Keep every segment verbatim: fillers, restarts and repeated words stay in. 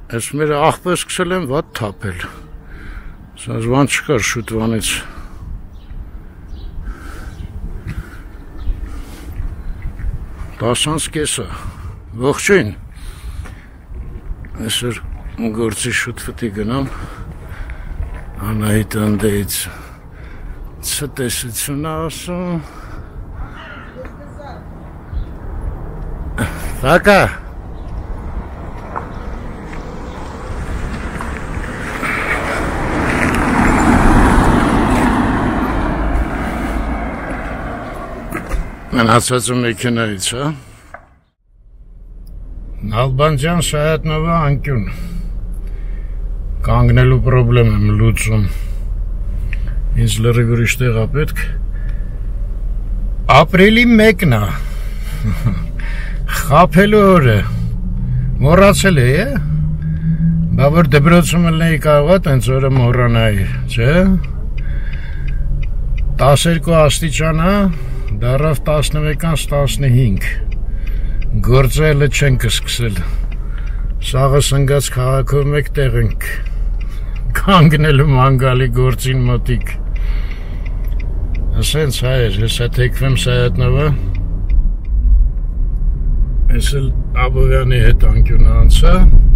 Ես մեր աղբը սկսել են վատ թապել, սազվան չկար շուտվանից, տասանց կեսը, ողջույն, այսօր գործի շուտ վտի գնամ, Անահիտ անդեից ցտեսություն ասում, Վակա, Մնացած ու մեքենայից, հա? Նալբանդյան Շայատնովա անկյուն, կանգնելու պրոբլեմ եմ լուծում, ինձ լրիվ ուրիշ տեղ ա պետք, ապրիլի մեկն ա, խափելու օր է, մոռացել է, է? Բա որ դպրոցում ելնեի կարողա տենց օրը մոռանայի, չէ? տասներկու աստիճան ա, դարավ տասնմեկից տասնհինգ, գործելը չենք սկսել, սաղը սնգած քաղաքով մեկ տեղ ենք, կանգնելու մանգալի գործին մոտիկ, ասենց հայր, ես հա թեքվեմ Շայատնովա, ես էլ Աբովյանի հետ անկյուն անցա,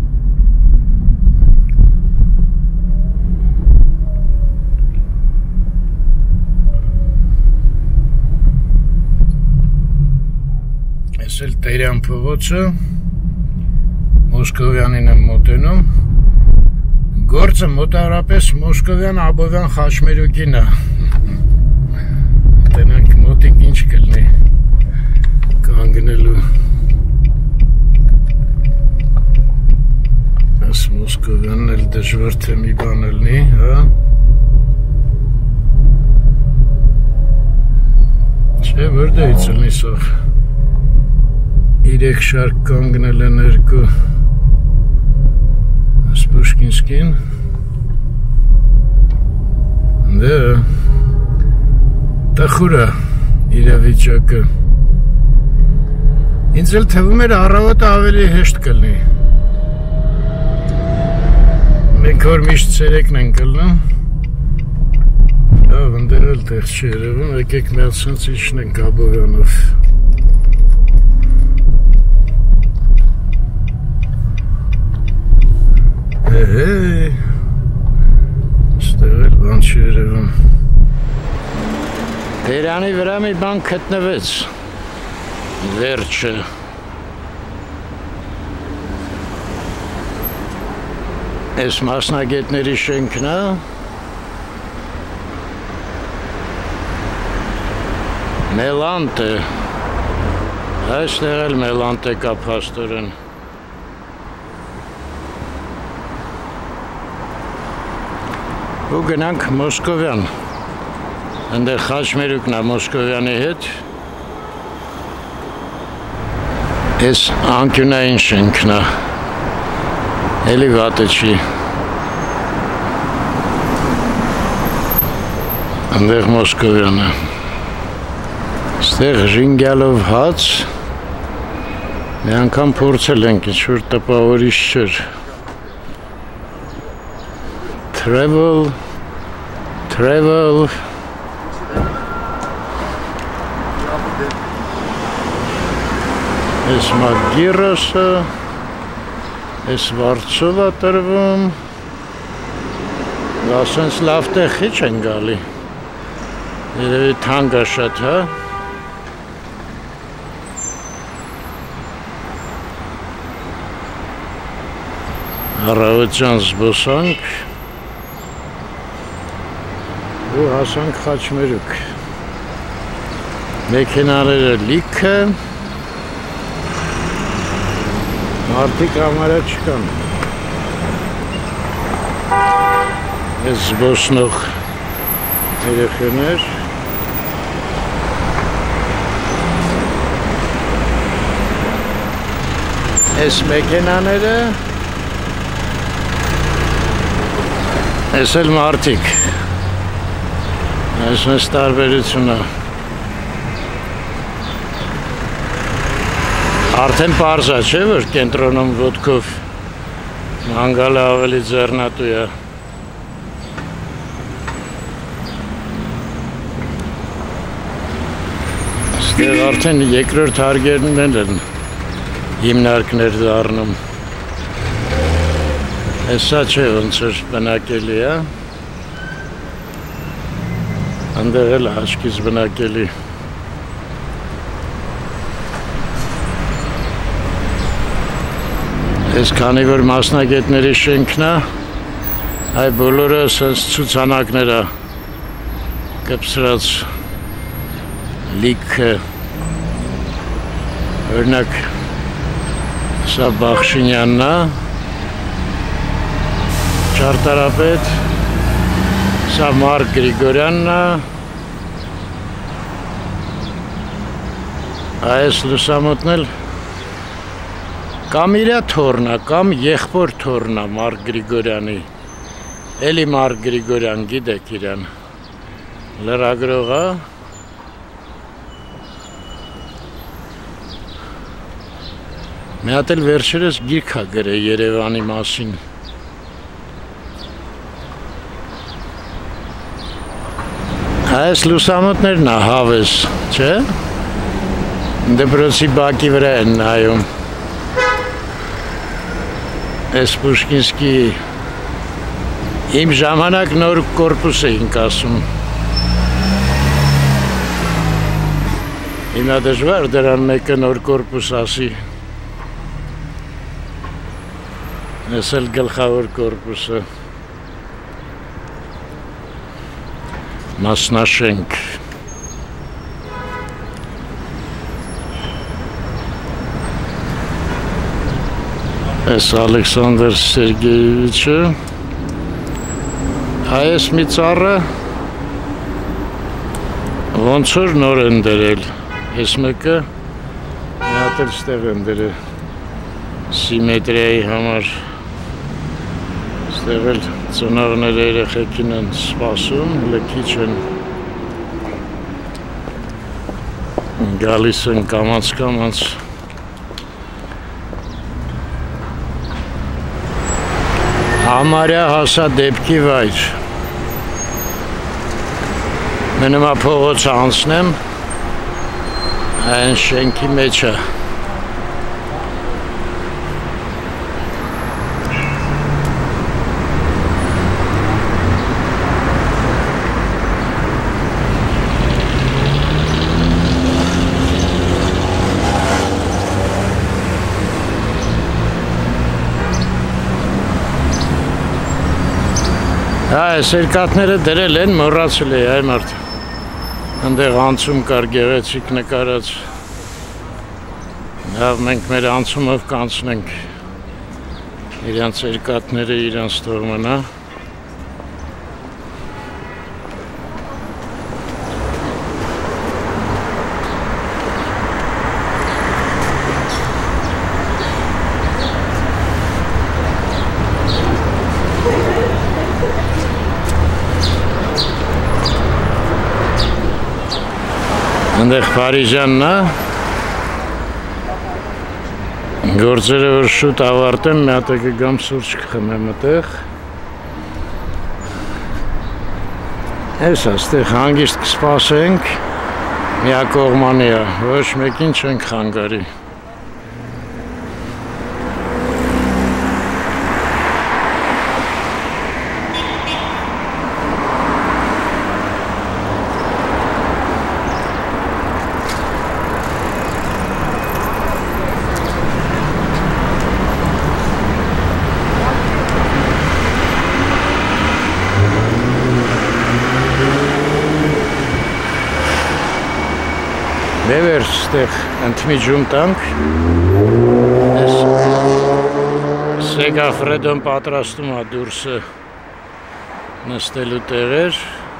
Ես էլ Տերյան փողոցը, Մոսկովյանին եմ մոտենում, գործը մոտավորապես Մոսկովյան Աբովյան խաչմերուկին է, տենանք մոտիկ ինչ կլնի, կանգնելու, ես Մոսկովյանն էլ դժվար թե մի բան ելնի, հա, չէ, որտեղից ելնի սաղ, իրեք շարք կանգնել են երկու Սպուշկինսկին դե տխուրա իրավիճակը ինձ էլ թվում էր առավոտը ավելի հեշտ կլնի մենք որ միշտ ցերեկն են կլնում լավ ընդեր էլ տեղ չի երևում եկեք միացած իջնենք Աբովյանով Հեհեյ, ստեղ էլ բան չի երևում Տերյանի վրա մի բան գտնվեց վերջը Այս մասնագետների շենքն է Մելանտ է Այստեղ էլ Մելանտ է կա փաստորեն ու գնանք Մոսկովյան, ընդեղ խաչմերուկն է Մոսկովյանի հետ, ես անկյունային շենքն է, էլի վատը չի, ընդեղ Մոսկովյանը, ստեղ ժինգյալով հաց, մի անգամ փորձել ենք, ինչ-որ տպավորիչ չէր, Travel, travel. Ես մագիրոսը, ես վարձով ատրվում, ասենց լավ տեղ խիչ են գալի, երևի թանգա շատ, հա? Առավոտյան զբոսանք, ու հասանք խաչմերուկ, մեքենաները լիքը, մարդիկ համարյա չկան, ես զբոսնող երեխեներ, ես մեքենաները, ես էլ մարդիկ, Այս մեզ տարբերություն է Արդեն պարզ է, չէ, որ կենտրոնում ոտքով Մանգալը ավելի ձեռնատու է։ Ստեղ արդեն երկրորդ հարգերն են հիմնարկներ դառնում։ Հեսա չէ ոնց որ բնակելի է։ Անդեղ էլ աչքից բնակելի։ Ես քանի որ մասնագետների շենքն է, այ բոլորը սենց ցուցանակներ է կպսրած լիքը, օրինակ սա Բախշինյանն է, ճարտարապետ, սա Մարկ Գրիգորյանն է, այս լուսամուտն էլ կամ իրա թորն է, կամ եղբոր թորն է Մարկ Գրիգորյանի, էլի Մարկ Գրիգորյան, գիտեք իրան, լրագրող է, մի հատ էլ վերջերս գիրք է գրել Երևանի մասին։ Այս լուսամուտներն է հավես, չէ՞։ Դպրոցի բակի վրա են նայում։ Այս Պուշկինսկի իմ ժամանակ նոր կորպուս էինք ասում։ Հիմա դժվար դրան մեկը նոր կորպուս ասի։ Այս էլ գլխավոր կորպուսը։ Մասնաշենք։ Այս Ալեքսանդր Սերգեյևիչը, այս մի ծառը ոնց որ նոր են դրել, այս մեկը մի հատ էլ ստեղ են դրել սիմետրիայի համար, ստեղ էլ ծնողները երեխեքին են սպասում, լքիչ են գալիս են կամաց-կամաց։ Համարյա հասա դեպքի վայր։ Մնում է փողոց անցնեմ, այն շենքի մեջ է։ Այս երկաթները դրել են, մոռացել է այ մարդ։ Այնտեղ անցում կար գեղեցիկ նկարած։ Լավ, մենք մեր անցումով կանցնենք իրանց երկաթները իրանց տող մնա։ Այնտեղ Փարիզյանն է, գործերը որ շուտ ավարտեմ, մի հատ կգամ սուրճ կխմեմ այդտեղ։ Էս այստեղ հանգիստ կսպասենք, միակողմանի է, ոչ մեկին չենք խանգարի։ Դևեր ստեղ ընդմիջում տանք, Սեգաֆրեդոն պատրաստում է դուրսը նստելու տեղեր,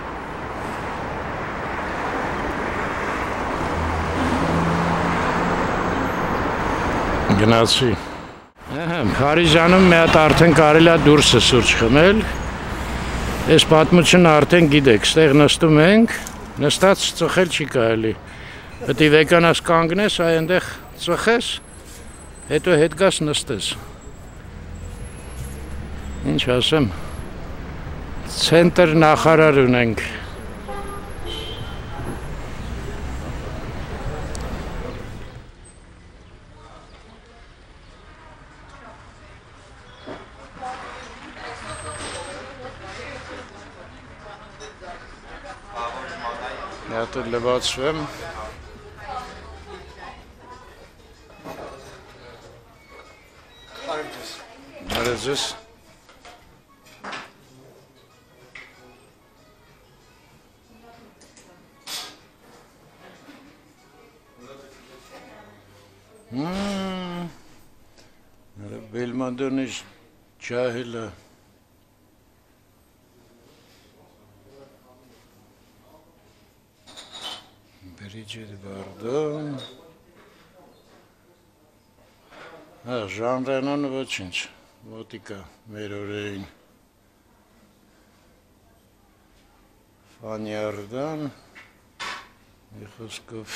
գնացի։ Փարիզյանում մի հատ արդեն կարելի է դուրսը սուրճ խմել, այս պատմությունը արդեն գիտեք, ստեղ նստում ենք, նստած ծխել չի կարելի։ Պետք է վեկանաս կանգնես, այ այնտեղ ծխես, հետո հետ գաս նստես։ Ինչ ասեմ, ցենտր նախարար ունենք։ Հատը լվացվեմ։ Արեզես։ Հմ, բելմանդոնիշ ճահելը։ Բրիջիտ Բարդոն։ Հա, ժանրենան ոչինչ, մոտիկա մեր օրերին։ Ֆանյարդան, մի խոսքով։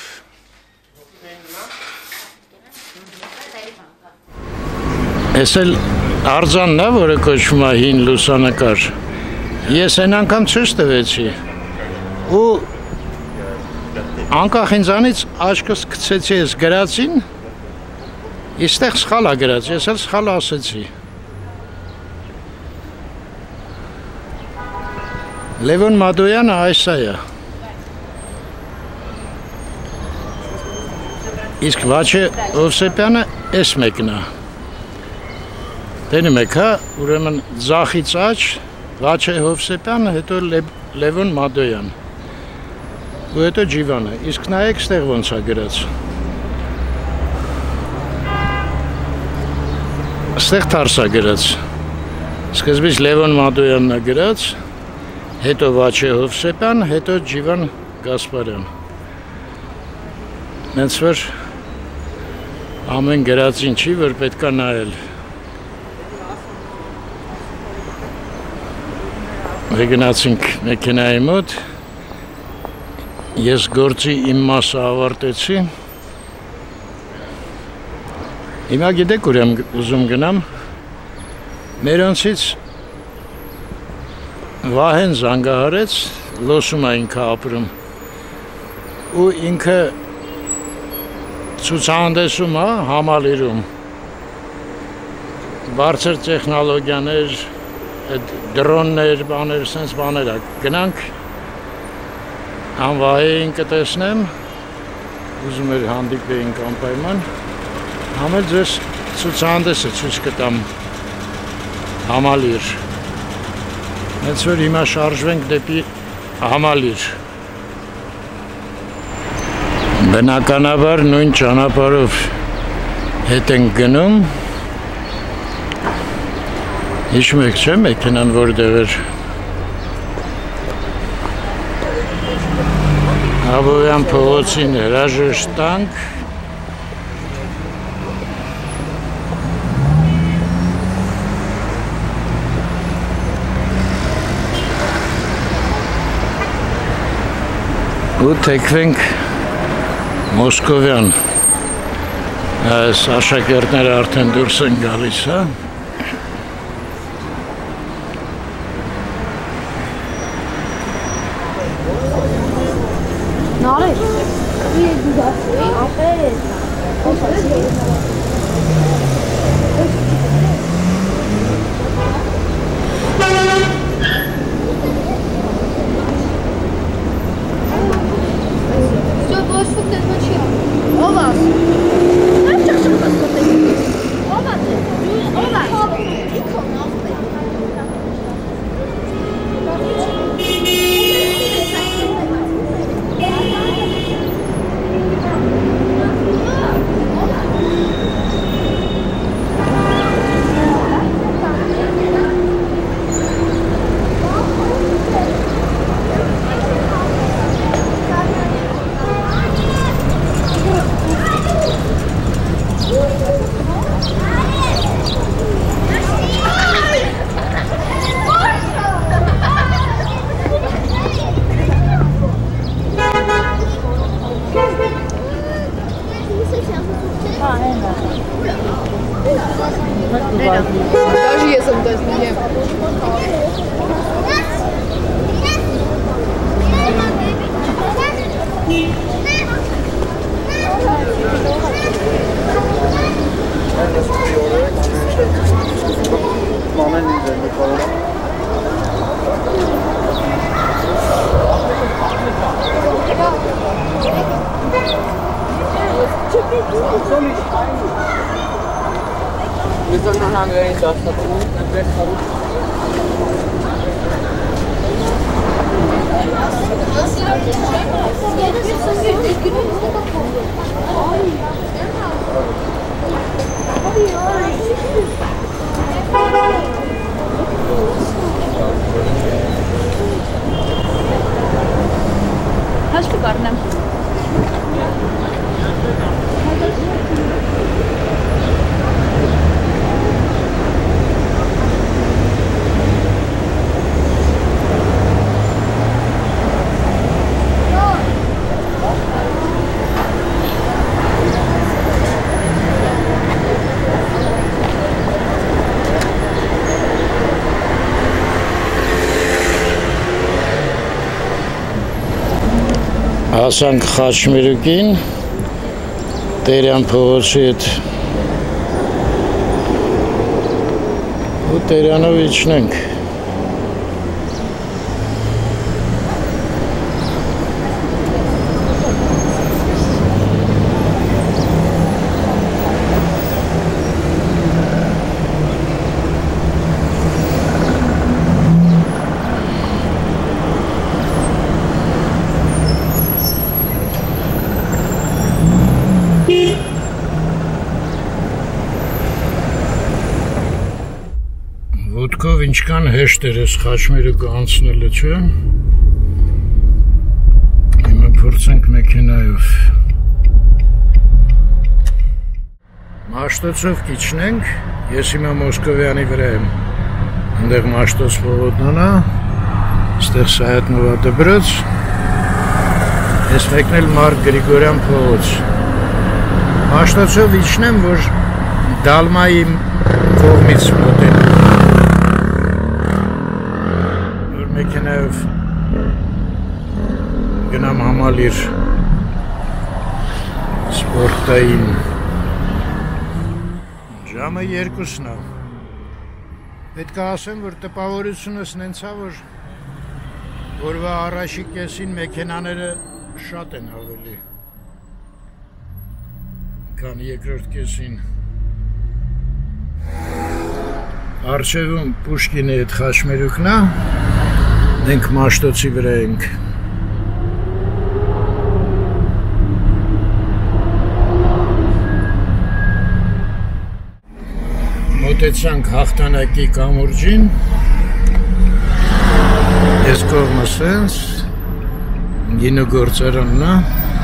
Ես էլ արձանն է, որը կոչվում է հին լուսանկար, ես այն անգամ ցույց տվեցի ու անկախ ինձանից աչքս գցեցի ես գրածին, իստեղ սխալ է գրած, ես էլ սխալ ասեցի։ Լևոն Մադոյանը այս է։ Իսկ Վաչե Հովսեփյանը էս մեկն է։ Տենում եք, հա, ուրեմն ձախից աջ, Վաչե Հովսեփյանը, հետո Լևոն Մադոյան։ Ու հետո Ջիվանը, իսկ նայեք ստեղ ոնց է գրած։ Ստեղ թարս է գրած։ Սկզբից Լևոն Մադոյանն է գրած, հետո Վաչե Հովսեփյան, հետո Ջիվան Գասպարյան։ Հենց որ ամեն գրածին չի, որ պետք է նայել։ Գնացինք մեքենայի մոտ, ես գործի իմ մասը ավարտեցի, հիմա գիտեք ուր եմ ուզում գնամ, մերոնցից Վահեն զանգահարեց, լոսում է ինքը ապրում, ու ինքը ցուցահանդեսում է համալիրում, բարձր տեխնոլոգիաներ, դրոններ, բաներ, սենց բաներ է, գնանք, անվահեին կտեսնեմ, ուզում էր հանդիպեինք անպայման, համել ձեզ ցուցահանդեսը ցույց կտամ համալիր, հենց որ հիմա շարժվենք դեպի համալիր, բնականաբար նույն ճանապարհով հետ ենք գնում, հիշում եք չէ մեքենան որտեղ էր։ Աբովյան փողոցին հրաժեշտ տանք։ Ու թեքվենք Մոսկովյան։ Այս աշակերտները արդեն դուրս են գալիս, հա։ եսեմ տեսնում եմ։ Wir sollen noch lange in das Հաշվի կառնեմ։ Հասանք Խաչմերուկին, Տերյան փողոցի հետ ու Տերյանով իջնենք։ Ոտքով ինչքան հեշտ էր այս Խաչմերուկը անցնելը, չէ՞։ Հիմա փորձենք մեքենայով։ Մաշտոցով կիջնենք, ես հիմա Մոսկովյանի վրա եմ։ Այնտեղ Մաշտոց փողոցն է, այստեղ Սայաթնովա դպրոց, ես մեկնել Մարկ Գրիգորյան փողոց։ Մաշտոցով իջնեմ, որ Դալմայի կողմից մոտենամ։ Մեքենայով գնամ համալիր սպորտային ժամը երկուսն է։ Պետք է ասեմ, որ տպավորությունս նենց է, որ օրվա առաջի կեսին մեքենաները շատ են ավելի, քան երկրորդ կեսին։ Առջևում Պուշկինի հետ Խաչմերուկն է, մենք Մաշտոցի վրա ենք։ Մոտեցանք հաղթանակի կամուրջին, ես կողմը սենց, գինու գործարանն է,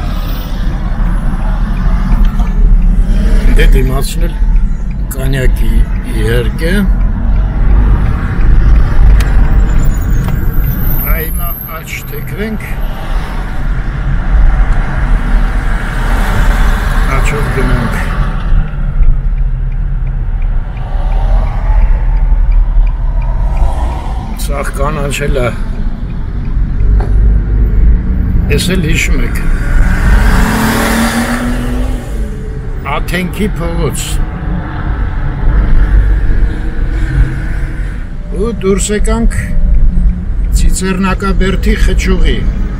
դե դիմացնել կանյակի իհարկե, աչ թեքվենք, աչով գնանք։ Սաղ կանանչել է, ես էլ հիշում եք, Աթենքի փողոց, ու դուրս եկանք Ծիծեռնակաբերդի խճուղի։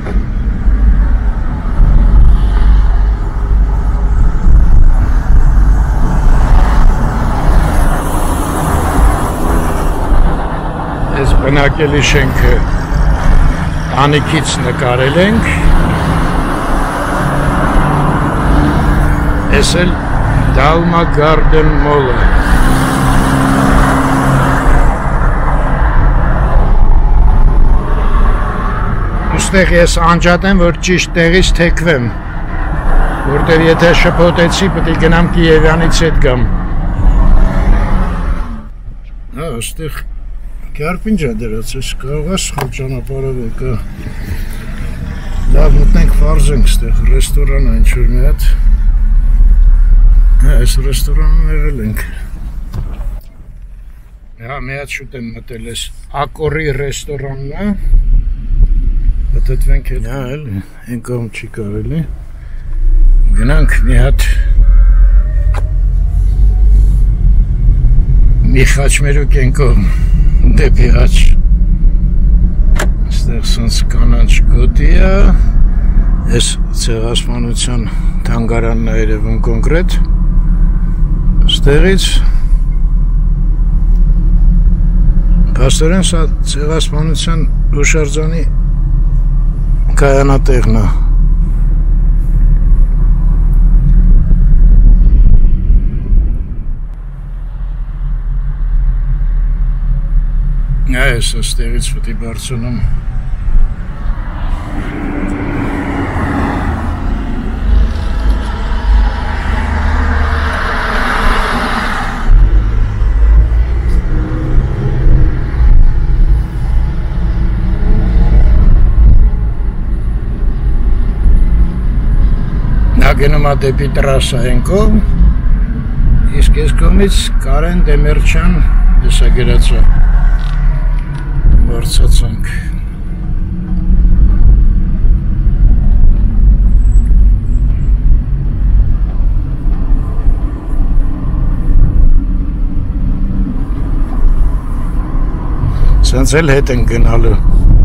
Այս բնակելի շենքը տանիքից նկարել ենք, ես էլ Դալմա Գարդեն մոլը։ Ուստեղ ես անջատեմ, որ ճիշտ տեղից թեքվեմ, որտեղ եթե շփոթեցի, պետք է գնամ Կիևյանից հետ գամ։ Հա, այստեղ Կերպինջ է դրած, ես կարող ես խոր ճանապարհով եկա։ Լավ մտնենք վարզենք այստեղ, ռեստորան է ինչ-որ մի հատ։ Հա, այս ռեստորանում եղել ենք։ Հա, մի հատ շուտ եմ մտել ես Ակորի ռեստորանն է։ Դտվենք հետ։ Հա, էլի, այն կողմ չի կարելի։ Գնանք մի հատ մի խաչմերուկ են կողմ դեպի աջ։ Այստեղ սենց կանանչ գոտի է, ես ցեղասպանության թանգարանն է երևում կոնկրետ, ստեղից փաստորեն սա ցեղասպանության հուշարձանի կայանատեղն է։ Այս ստեղից պտի բարձունում գնում է դեպի տրասա են կողմ, իսկ այս կողմից Կարեն Դեմերչյան լուսագրածը բարձացանք։ Սենց էլ հետ են գնալու։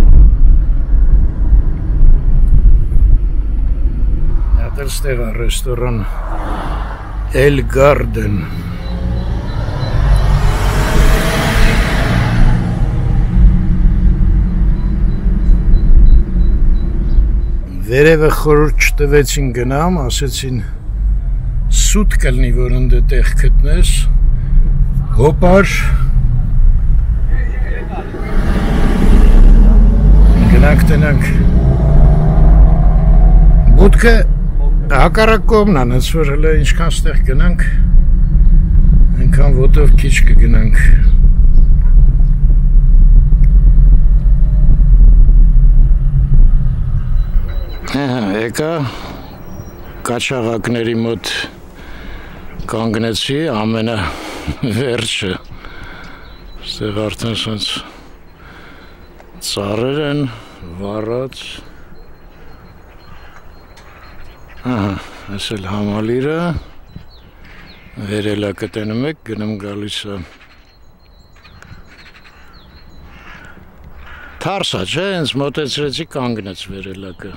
Ստեղ է ռեստորան Էլ Garden։ Վերևը խորհուրդ չտվեցին գնամ, ասեցին սուտ կլնի, որ ընդ տեղ գտնես, հոպար։ Գնանք տնանք։ Բուտքը հակառակ կողմն անց որ հələ ինչքան ստեղ գնանք, այնքան ոտով քիչ կգնանք։ Ահա, եկա կաչաղակների մոտ կանգնեցի ամենավերջը։ Ստեղ արդեն սենց ծառեր են, վառած։ Ահա, այս էլ համալիրը, վերելակը տենում եք, գնում գալիս է։ Թարսա, չէ, հենց մոտեցրեցի կանգնեց վերելակը։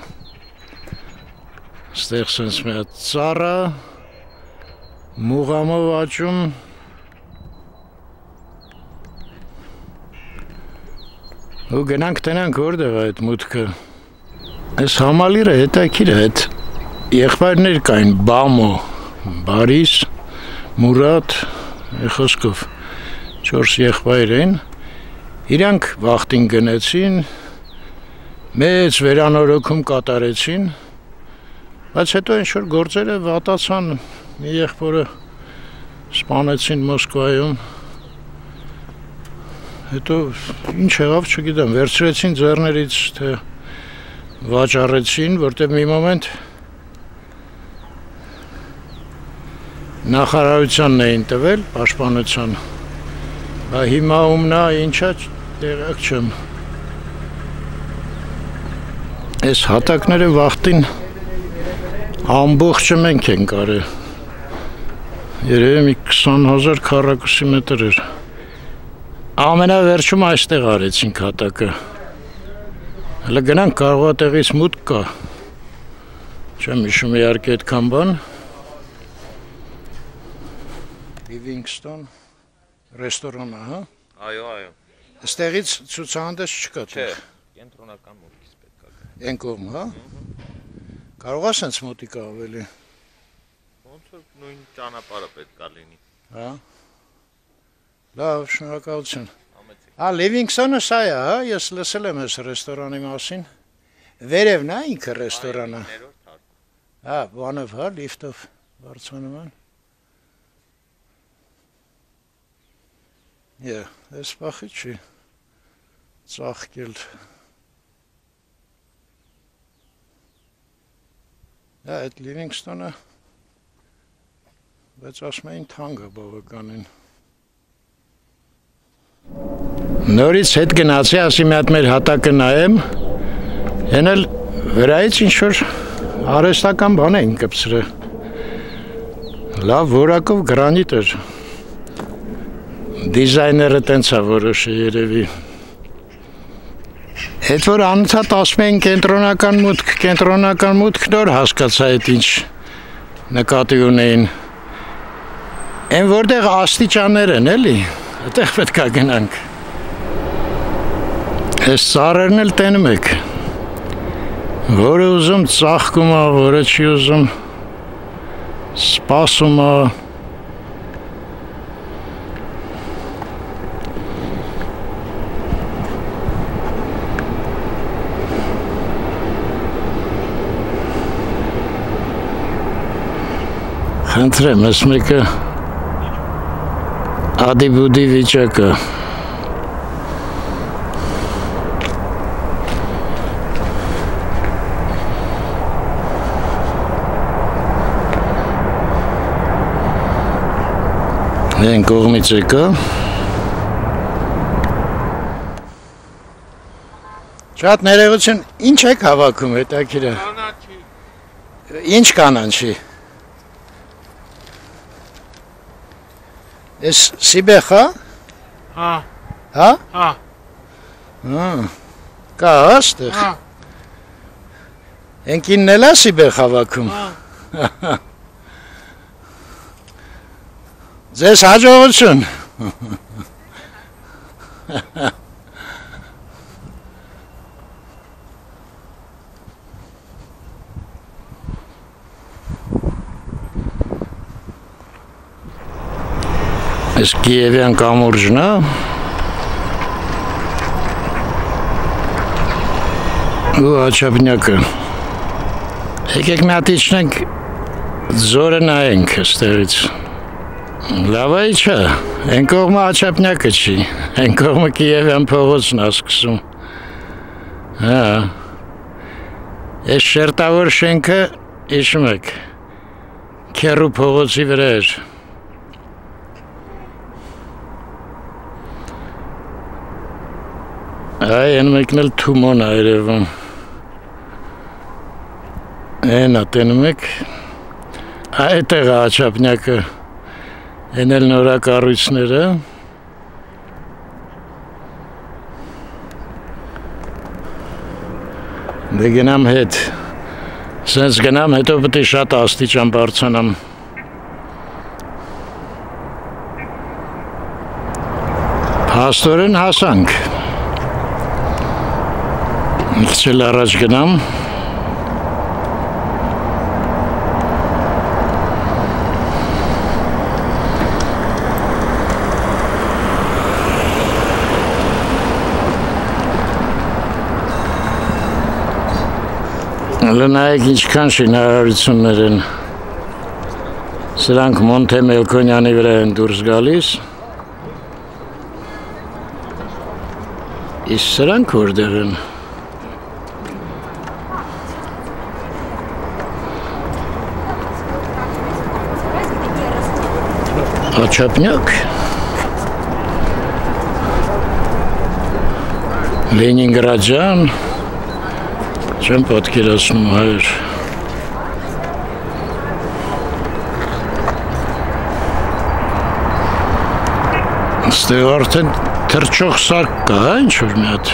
Ստեղ սենց մի հատ ծառա, մուղամով աճում։ Ու գնանք տնանք որտեղ է այդ մուտքը։ Այս համալիրը հետաքրքիր է, այդ եղբայրներ կային, Բամո, Բարիս, Մուրադ, խոսքով չորս եղբայր էին, իրանք վախտին գնեցին, մեծ վերանորոգում կատարեցին, բայց հետո ինչ-որ գործերը վատացան, մի եղբորը սպանեցին Մոսկվայում, հետո ինչ եղավ չգիտեմ, վերցրեցին ձեռներից, թե վաճառեցին, որտեղ մի մոմենտ նախարարությանն էին տվել, պաշտպանության, բա հիմա ումնա ինչա տեղակ չեմ։ Այս հատակները վախտին ամբողջը մենք ենք արել, երևի մի քսան հազար քառակուսի մետր էր, ամենավերջում այստեղ արեցինք հատակը, հələ գնանք կարող է տեղից մուտք կա, չեմ հիշում իհարկե այդքան բան։ Livingston ռեստորանը, հա։ Այո, այո։ Այստեղից ցուցահանդես չկա։ Չէ, կենտրոնական մուտքից պետք է գա։ Այն կողմ, հա։ Կարող է սենց մոտիկա ավելի։ Ոնց որ նույն ճանապարհը պետք է լինի։ Հա։ Լավ, շնորհակալություն։ Հա, Livingston-ը սա է, հա, ես լսել եմ այս ռեստորանի մասին։ Վերևն է ինքը ռեստորանը։ Հա, բանով, հա, լիֆտով բարձրանում են։ Եա, այս պախի չի ծաղկել։ Հա, այդ Livingston-ը, բայց ասում էին թանկ է բավականին։ Նորից հետ գնացի, ասի մի հատ մեր հատակը նայեմ, են էլ վրայից ինչ-որ արհեստական բան էին կպցրել, լավ որակով գրանիտ էր, դիզայները տենց է որոշը երևի, հետ որ անցած ասում էին կենտրոնական մուտք, կենտրոնական մուտք նոր հասկացա այդ ինչ նկատի ունեին, են որտեղ աստիճաններ են էլի, այդտեղ պետք է գնանք, այս ծառերն էլ տենում եք, որը ուզում ծաղկում է, որը չի ուզում սպասում է, խնդրեմ, ես մեկը ադի-բուդի վիճակը են կողմից եկա շատ ներողություն, ինչ եք հավաքում հետաքրքիր է ինչ կանաչի Ես սիբեխ հա? Հա Հա? Հա Կա աստեղ? Հա Ենքինն էլ է սիբեխ հավաքում? Հա Ձեզ հաջողություն Այս Կիևյան կամուրջն է ու աչապնյակը եկեք մի հատ իջնենք ձորը նայենք այստեղից լավ է չէ այն կողմը աչապնյակը չի այն կողմը Կիևյան փողոցն է սկսում հա այս շերտավոր շենքը հիշում եք Քեռու փողոցի վրա էր Այ են մեկն էլ Թումոն է երևում Են է տենում եք այդտեղ է աչապնյակը Են էլ նորակառույցները Դե գնամ հետ Սենց գնամ հետո պետք է շատ աստիճան բարձրանամ Փաստորեն հասանք Մի քիչ էլ առաջ գնամ Լնայեք ինչքան շինարարություններ են Սրանք Մոնթե Մելքոնյանի վրա են դուրս գալիս Իսկ սրանք որտեղ են Աչապնյակ Լենինգրադյան Չեմ պատկերացնում հայր Ստեղ արդեն թրջող սարք կա, ինչ-որ մի հատ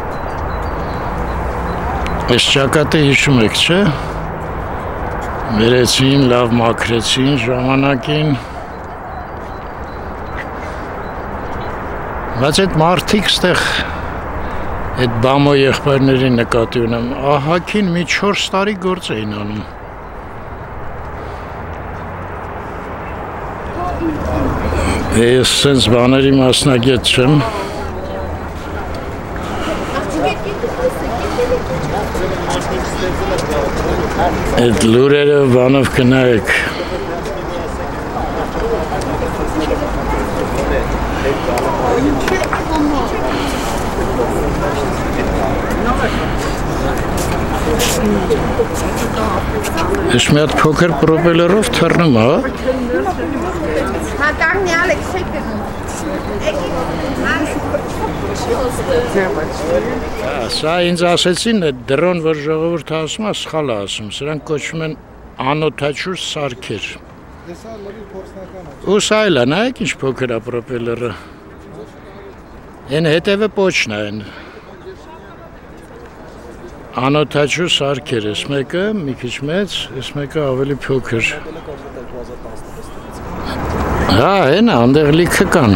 Այս ճակատը հիշում եք, չէ? Վերեցին, լավ մաքրեցին ժամանակին Բայց այդ մարդիկ ստեղ Այդ բամո եղբայրների նկատի ունեմ, ահագին մի չորս տարի գործ էին անում Ես սենց բաների մասնագետ չեմ Այդ լուրերը բանով կնայեք Ես մի հատ փոքր պրոպելերով թռնում, հա? Հա, կանգնի Ալեքս, չեք գնում։ Սա ինձ ասեցին դրոն, որ ժողովուրդը ասում է, սխալ է ասում, սրանք կոչվում են անօդաչուր սարքեր։ Ու սա էլ է, նայեք ինչ փոքր է պրոպելերը։ Են հետևը պոչն է են։ Անօդաչուր սարքեր, ես մեկը մի քիչ մեծ, ես մեկը ավելի փոքր։ Հա, են այնտեղ լիքը կան։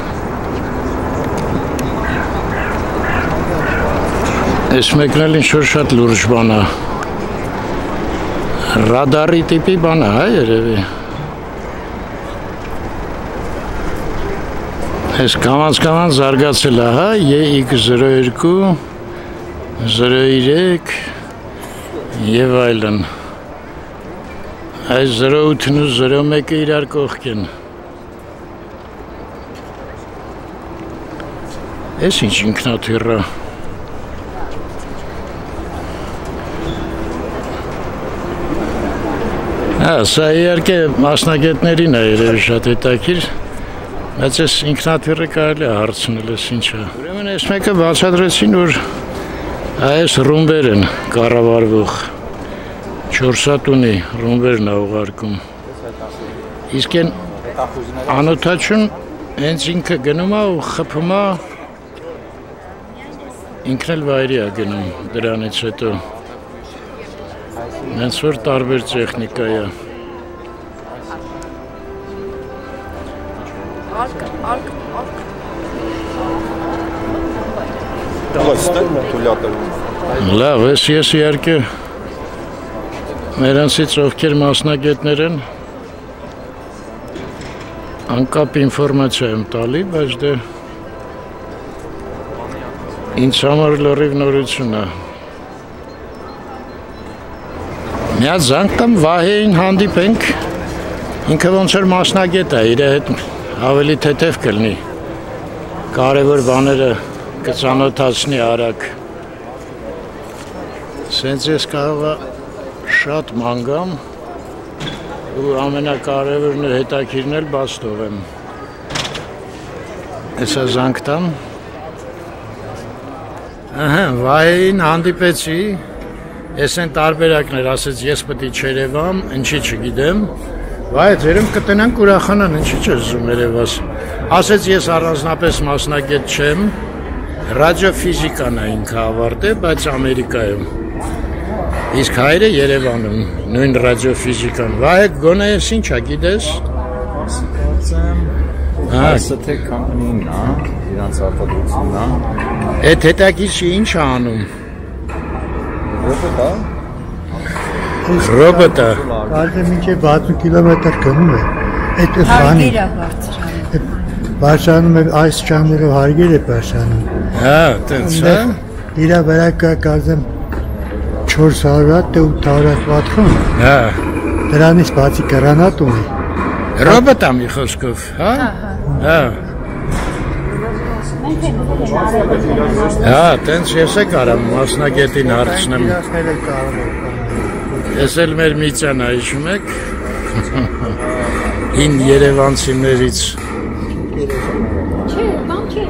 Ես մեկն էլ ինչ-որ շատ լուրջ բան է։ Ռադարի տիպի բան է, հա, երևի։ Ես կամաց-կամաց զարգացել է, հա, Ե X zero two, zero three և այլն։ Այս zero eight-ն ու zero one-ը իրար կողք են։ Ես ինչ ինքնաթիռ է։ Հա, սա իհարկե մասնագետներին է երևի շատ հետաքրքիր, բայց ես ինքնաթիռը կարելի է հարցնել, ես ինչ է։ Ուրեմն այս մեկը բացատրեցին, որ այս ռումբեր են կառավարվող, չորս հատ ունի ռումբերն է ուղարկում։ Իսկ են անօդաչուն հենց ինքը գնում է ու խփում է, ինքն էլ վայրի է գնում դրանից հետո։ Հենց որ տարբեր տեխնիկա է։ Արկ, արկ, արկ։ Լավ, ես ես իհարկե մերանցից ովքեր մասնագետներ են անկապ ինֆորմացիա եմ տալի, բայց դե ինձ համար լրիվ նորություն է։ Մի հատ զանգ տամ Վահեին հանդիպենք, ինքը ոնց որ մասնագետ է, իր հետ ավելի թեթև կլինի, կարևոր բաները կծանոթացնի արագ։ Սենց ես կարող է շատ մանգամ ու ամենակարևորն ու հետաքրքիրն էլ բաց թողեմ։ Հեսա զանգ տամ։ Ահա, Վահեին հանդիպեցի, ես են տարբերակներ, ասեց ես պետք է չերևամ, ինչի չգիտեմ, վայ, ձերում կտնանք ուրախանան, ինչի չես զում երևաս։ Ասեց ես առանձնապես մասնագետ չեմ, ռադիոֆիզիկան է ինքը ավարտել, բայց Ամերիկայում։ Իսկ հայրը Երևանում, նույն ռադիոֆիզիկան։ Վայ, գոնե ես ինչ է, գիտես։ Այսը թե կամպանին է, իրանց արտադրությունն է։ Էդ հետաքրքիրը ինչ է անում։ Ռոբոտ է։ Ռոբոտ է։ Կարծեմ մինչև վաթսուն կիլոմետր գնում է։ Այդ բանի։ Բարշանում է այս ճաններով հարգեր է բարշանում։ Հա, տենց է։ Իրա վրա կա կարծեմ չորս հարյուր թե ութ հարյուր վաթսուն։ Հա։ Դրանից բացի կրանատ ունի։ Ռոբոտ է մի խոսքով, հա։ Հա։ Հա, տենց ես է կարամ մասնագետին հարցնեմ։ Ես էլ մեր միցյան այժմ եք, հին երևանցիներից։ Չէ, բան չէ։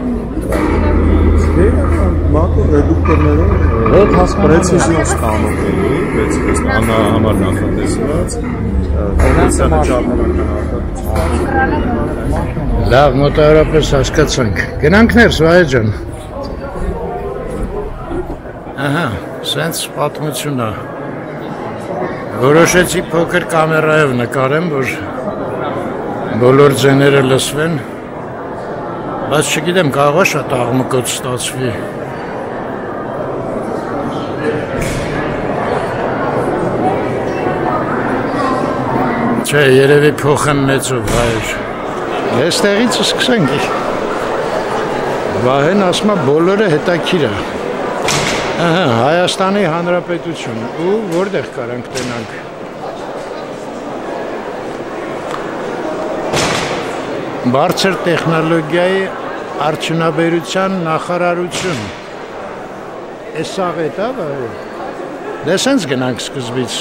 Մակո ռեդուկտորները հետ հասպրեցիզիոն ստանում են, բայց այս անա համար նախատեսված ֆունկցիոնալ ճարտարապետական։ Լավ, մոտավորապես հասկացանք։ Գնանք ներս, Վահե ջան։ Ահա, սենց պատմություն է։ Որոշեցի փոքր կամերայով նկարեմ, որ բոլոր ձեները լսվեն, բայց չգիտեմ, կարող է շատ աղմկոտ ստացվի։ Չէ, երևի փոխեմ մեծով, Վահեր։ Այստեղից սկսենք։ Վահեն ասում է բոլորը հետաքրքիր է։ Ահա, Հայաստանի Հանրապետություն ու որտեղ կարանք տենանք։ Բարձր տեխնոլոգիայի արդյունաբերության նախարարություն։ Էս սաղ է դա, Վահե։ Դե սենց գնանք սկզբից։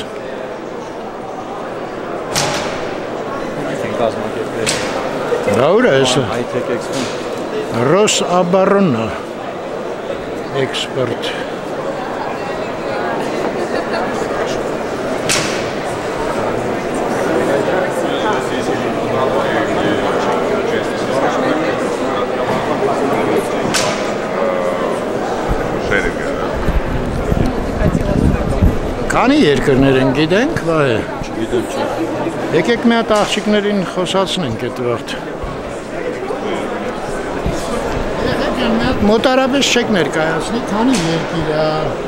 Դա ուր է էսը։ Ռոս Աբարոննա։ էքսպորտ։ Քանի երկրներ են գիտենք, վայ։ Չգիտեմ, չէ։ Եկեք մի հատ աղջիկներին խոսացնենք այդ վարդ։ Մոտարապես չեք ներկայացնի, քանի երկիր է։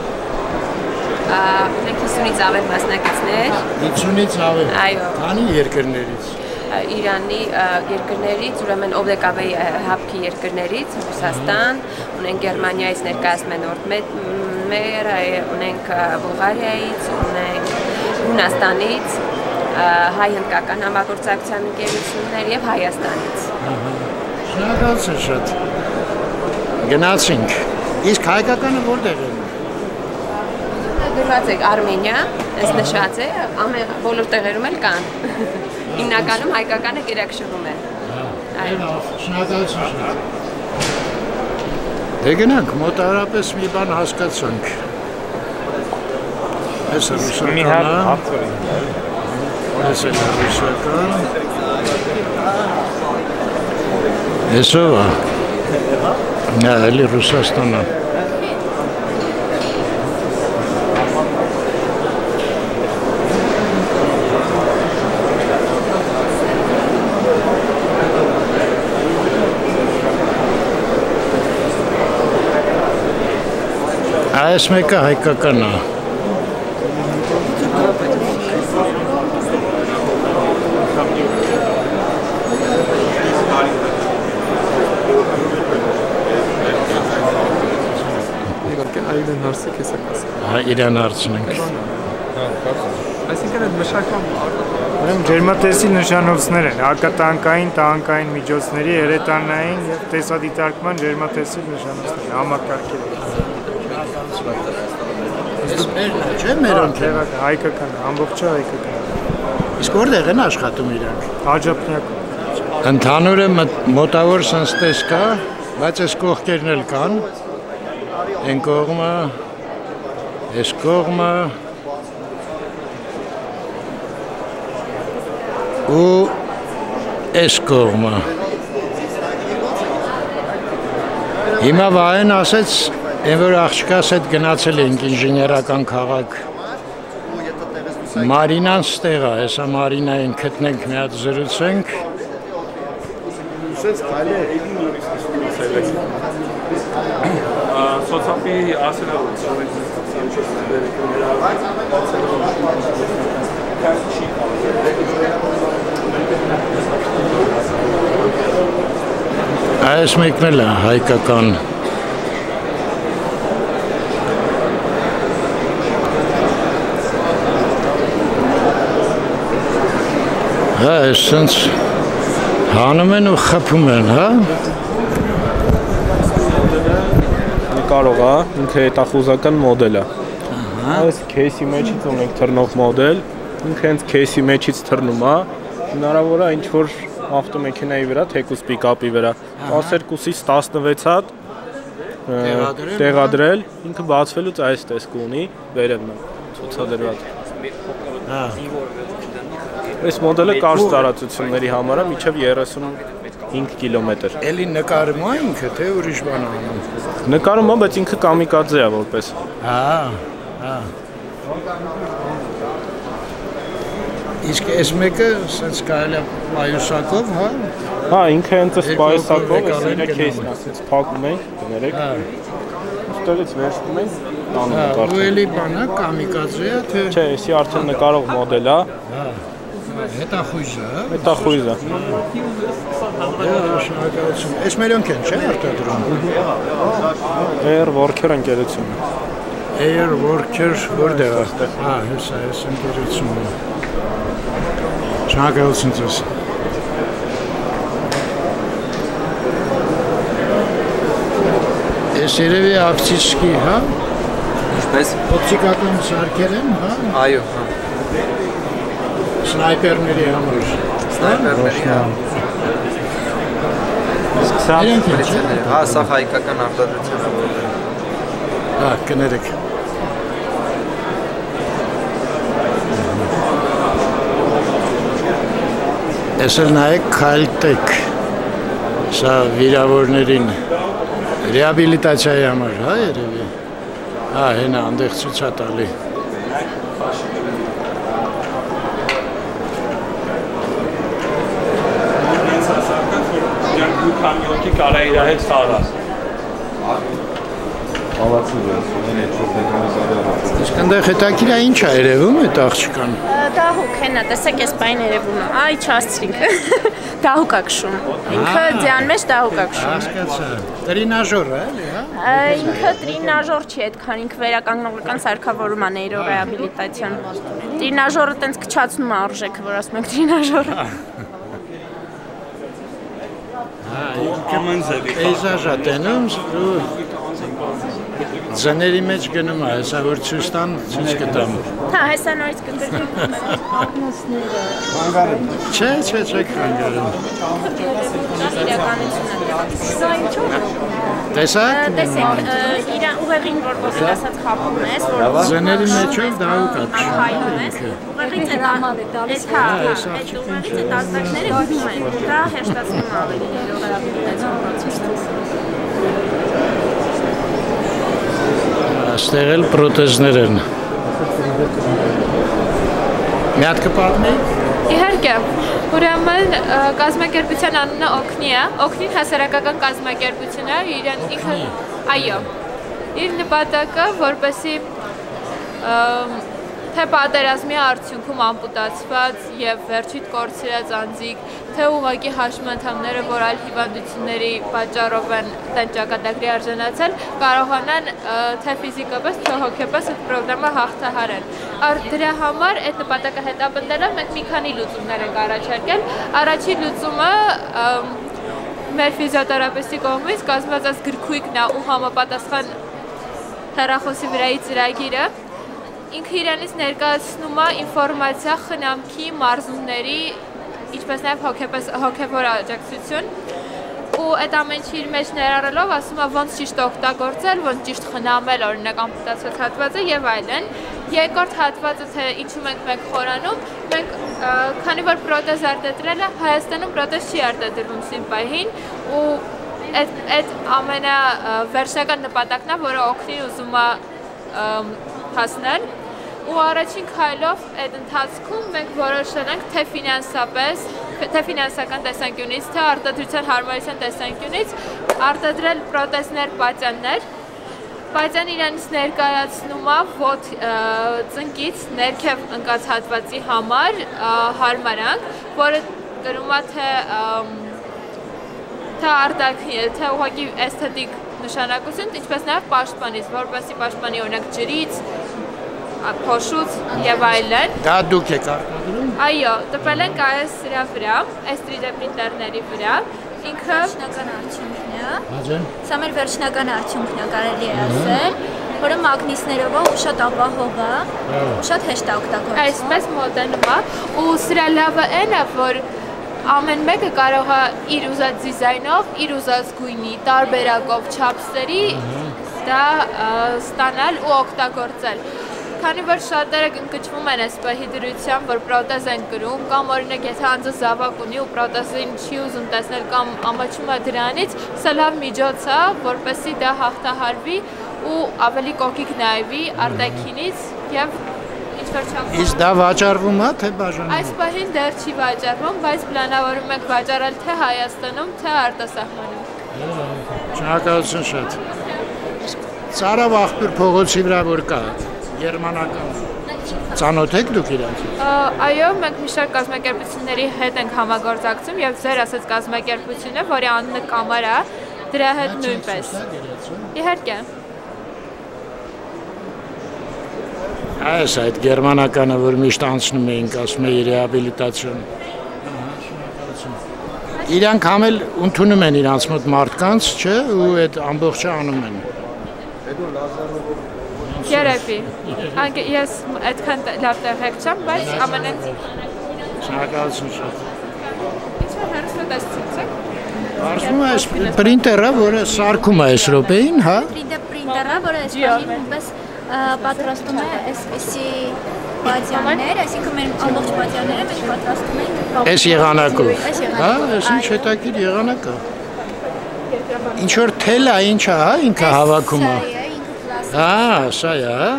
Ունենք հիսունից ավել մասնակիցներ։ հիսունից ավել։ Այո։ Քանի երկրներից։ Իրանի երկրներից, ուրեմն Օբլեկավեի հապկի երկրներից, Ռուսաստան, ունենք Գերմանիայից ներկայացնում են մեր, ունենք Բուլղարիայից, ունենք Հունաստանից, հայ-հնդկական համագործակցության ընկերություններ եւ Հայաստանից։ Շնորհակալություն շատ։ Գնացինք։ Իսկ հայկականը որտեղ է։ Գրված է Արմենիա, այս նշած է, ամեն բոլոր տեղերում էլ կան։ Հիմնականում հայկականը գերակշռում է։ Այո, շնորհակալություն շատ։ Դե գնանք, մոտարապես մի բան հասկացանք։ Այս ռուսական։ Մի հատ հարցրի։ Այս է ռուսական։ Էսով է։ Նա էլի Ռուսաստանն է։ Այս մեկը հայկական է։ Այլն հարցը քեզ է ասել։ Հա, իրան հարցնենք։ Այսինքն այդ մշակման Ուրեմն ջերմատեսիլ նշանոցներ են, հակատանկային, տանկային միջոցների, երետանային և տեսադիտարկման ջերմատեսիլ նշանոցներ, համակարգեր։ Այս մերն է, չէ՞ մերոնք է։ Հայկական, ամբողջը հայկական։ Իսկ որտեղ են աշխատում իրանք։ Աջափնյակում։ Ընդհանուրը մոտավոր սենց տես կա, բայց այս կողքերն էլ կան։ Են կողմը, այս կողմը ու այս կողմը։ Հիմա վայեն ասեց, են որ աղջկաս հետ գնացել ենք ինժեներական քաղաք։ Մարինան ստեղ է, հեսա Մարինային գտնենք մի հատ զրուցենք։ Սոցապի ասելավը Այս մեկն էլ է հայկական։ Հա, այս սենց հանում են ու խփում են, հա։ Կարող է, ինքը հետախուզական մոդել է։ Այս քեյսի մեջից ունենք թռնող մոդել, ինքը հենց քեյսի մեջից թռնում է, հնարավոր է ինչ-որ ավտոմեքենայի վրա, թեկուզ պիկապի վրա, տասներկուսից տասնվեց հատ տեղադրել, ինքը բացվելուց այս տեսք ունի, վերևն է, ցուցադրված։ Այս մոդելը կարճ տարածությունների համար է, մինչև երեսունհինգ կիլոմետր։ Էլի նկարում է ինքը, թե ուրիշ բան անում։ Նկարում է, բայց ինքը կամիկադզե է որպես։ Հա, հա։ Իսկ այս մեկը սենց կարելի է պայուսակով, հա։ Հա, ինքը հենց այս պայուսակով, այս իրա քեյսն է, սենց փակում ենք, կներեք։ Ստեղից վերցնում ենք, տանում ենք արդեն։ Ու էլի բան է, կամիկադզե է, թե։ Չէ, էսի արդեն նկարող մոդել է։ Հա։ Հետախույզ է, հա։ Հետախույզ է։ Շնորհակալություն։ Այս մերոնք են, չէ՞ արտադրում։ Air Worker ընկերությունը։ Air Worker որտեղ է։ Հա, հեսա, այս ընկերությունն է։ Շնորհակալություն ձեզ։ Այս երևի ակցիչկի, հա։ Ինչպես։ Օպտիկական սարքեր են, հա։ Այո, հա։ Սնայպերների համար։ Սնայպերների համար։ Սա Հա, սա հայկական արտադրության է։ Հա, կներեք։ Այսօր նայեք քայլտեք։ Սա վիրավորներին ռեաբիլիտացիայի համար, հա, երևի։ Հա, հենա անդեղ ցույց է տալի։ Կամիոնի կարա իր հետ խաղաս։ Ալացի ես, ունեն այդ շոփեքանիզարը։ Իսկ այնտեղ հետաքրքիր է ինչ է երևում այդ աղջկան։ Դահուկ հենա, տեսեք այս բան երևում է։ Այ չասցրինք։ Դահուկ ակշում։ Ինքը ձյան մեջ դահուկ ակշում։ Հասկացա։ Տրինաժոր է, էլի, հա։ Ինքը տրինաժոր չի, այդքան ինքը վերականգնողական սարքավորում է նեյրոռեաբիլիտացիոն։ Տրինաժորը տենց քչացնում է արժեքը, որ ասում ենք տրինաժորը։ Պեյզաժ է տենում ու ձների մեջ գնում է, հեսա որ ցույց տան, ցույց կտամ։ Հա, հեսա նորից կգրկում։ Չէ, չէ, չէ, խանգարում։ Սա ինչու՞։ Տեսակ։ Տեսեք, իրան ուղեղին որ ոսել ասած խապում ես, որ ձների մեջով դահուկ է։ հայում ես, ուղեղից այդ այս հա, այդ ուղեղից այդ ազդակները գնում են, դա հեշտացնում է ավելի նեյրոռեաբիլիտացիոն պրոցեսը։ Այստեղ էլ պրոթեզներ են։ Մի հատ կպատմի։ Իհարկե, ուրեմն կազմակերպության անունը օգնի է, օգնին հասարակական կազմակերպություն է, իրեն ինքը, այո, իր նպատակը, որպեսզի թե պատերազմի արդյունքում ամպուտացված եւ վերջիդ կորցրած անձիկ, թե ուղղակի հաշմանդամները, որ այլ հիվանդությունների պատճառով են տեն ճակատագրի արժանացել, կարողանան թե ֆիզիկապես, թե հոգեպես այդ պրոբլեմը հաղթահարել։ Դրա համար այդ նպատակը հետապնդելով մենք մի քանի լուծումներ ենք առաջարկել։ Առաջին լուծումը մեր ֆիզիոթերապևտի կողմից կազմված գրքույկն է ու համապատասխան հեռախոսի վրայի ծրագիրը։ Ինքը իրանից ներկայացնում է ինֆորմացիա խնամքի, մարզումների, ինչպես նաև հոգևոր աջակցություն ու այդ ամեն ինչի իր մեջ ներառելով ասում է ոնց ճիշտ օգտագործել, ոնց ճիշտ խնամել օրինակ ամպուտացված հատվածը եւ այլն։ Երկրորդ հատվածը թե ինչու մենք մենք խորանում, մենք քանի որ պրոթեզ արտադրել է, Հայաստանում պրոթեզ չի արտադրվում սիմպահին ու այդ այդ ամենավերջնական նպատակն է, որը օգնի ուզում է հասնել։ Ու առաջին քայլով այդ ընթացքում մենք որոշել ենք թե ֆինանսապես, թե ֆինանսական տեսանկյունից, թե արտադրության հարմարության տեսանկյունից արտադրել պրոթեզներ, պատյաններ։ Պատյան իրանից ներկայացնում է ոտք ծնկից ներքև ընկած հատվածի համար հարմարանք, որը կրում է թե թե արտաքին, թե ուղղակի էսթետիկ նշանակություն, ինչպես նաև պաշտպանից, որպեսզի պաշտպանի օրինակ ջրից, փոշուց եւ այլն։ Դա դուք եք արտադրում։ Այո, տպել ենք այս սրա վրա, այս tři D պրինտերների վրա։ Ինքը վերջնական արդյունքն է։ Հաջեն։ Սա մեր վերջնական արդյունքն է, կարելի է ասել, որը մագնիսներով է ու շատ ապահով է, շատ հեշտ է օգտագործվում։ Այսպես մոդելում է ու սրա լավը այն է, որ ամեն մեկը կարող է իր ուզած դիզայնով, իր ուզած գույնի, տարբերակով, չափսերի դա ստանալ ու օգտագործել։ Քանի որ շատերը ընկճվում են այս պահի դրությամբ, որ պրոթեզ են կրում, կամ օրինակ եթե անձը զավակ ունի ու պրոթեզին չի ուզում տեսնել կամ ամաչում է դրանից, սա լավ միջոց է, որպեսզի դա հաղթահարվի ու ավելի կոկիկ նայվի արտաքինից եւ ինչ-որ չափով։ Իսկ դա վաճառվում է, թե բաժանում։ Այս պահին դեռ չի վաճառվում, բայց պլանավորում ենք վաճառել թե Հայաստանում, թե արտասահմանում։ Շնորհակալություն շատ։ Ծարավ աղբյուր փողոցի վրա որ կա, գերմանական։ Ծանոթ եք դուք իրանց։ Այո, մենք մի շարք կազմակերպությունների հետ ենք համագործակցում եւ ձեր ասած կազմակերպությունը, որի անունը Կամար է, դրա հետ նույնպես։ Իհարկե։ Այս այդ գերմանականը, որ միշտ անցնում էինք, ասում էի ռեաբիլիտացիոն։ Իրանք համել ընդունում են իրանց մոտ մարդկանց, չէ, ու այդ ամբողջը անում են։ Երևի։ Ես այդքան լավ տեղեկ չեմ, բայց ամենեն Շնորհակալություն շատ։ Ինչ-որ հեռուստատեսություն։ Արվում է այս պրինտերը, որը սարքում է այս րոպեին, հա։ tři D printer Ջիոմետրիա, որը այսպիսի նույնպես պատրաստում է այսպիսի բաժաններ, այսինքն մեր ամբողջ բաժանները մենք պատրաստում ենք Այս եղանակով։ Հա, այս ինչ հետաքրքիր եղանակ է։ Ինչ որ թել է, ինչ է, հա, ինքը հավաքում է։ Հա, սա է, հա։